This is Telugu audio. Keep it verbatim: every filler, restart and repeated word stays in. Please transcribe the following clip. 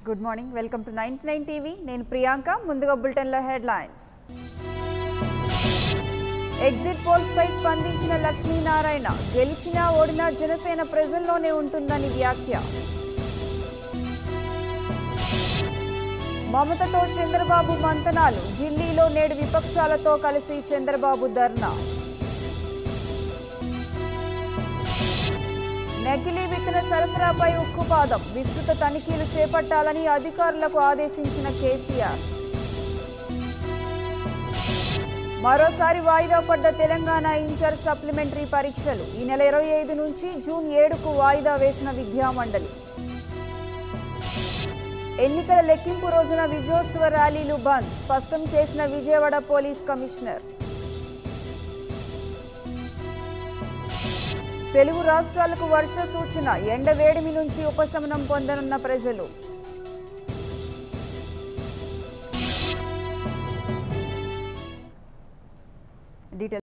good morning welcome to ninety-nine TV నేను ప్రియాంక ముందుగా బులెటిన్ లో హెడ్లైన్స్ ఎగ్జిట్ పోల్స్ పై స్పందించిన లక్ష్మీనారాయణ గెలిచినా ఓడినా జనసేన ప్రజల్లోనే ఉంటుందని వ్యాఖ్య మమతతో చంద్రబాబు మంతనాలు ఢిల్లీలో నేడు విపక్షాలతో కలిసి చంద్రబాబు ధర్నా నకిలీ విత్తన సరఫరాపై ఉక్కుపాదం విస్తృత తనిఖీలు చేపట్టాలని అధికారులకు ఆదేశించిన కేసీఆర్ మరోసారి వాయిదా పడ్డ తెలంగాణ ఇంటర్ సప్లిమెంటరీ పరీక్షలు ఈ నెల ఇరవై ఐదు నుంచి జూన్ ఏడుకు వాయిదా వేసిన విద్యామండలి ఎన్నికల లెక్కింపు రోజున విజయోత్సవ ర్యాలీలు బంద్ స్పష్టం చేసిన విజయవాడ పోలీస్ కమిషనర్ తెలుగు రాష్ట్రాలకు వర్ష సూచన ఎండ వేడిమి నుంచి ఉపశమనం పొందనున్న ప్రజలు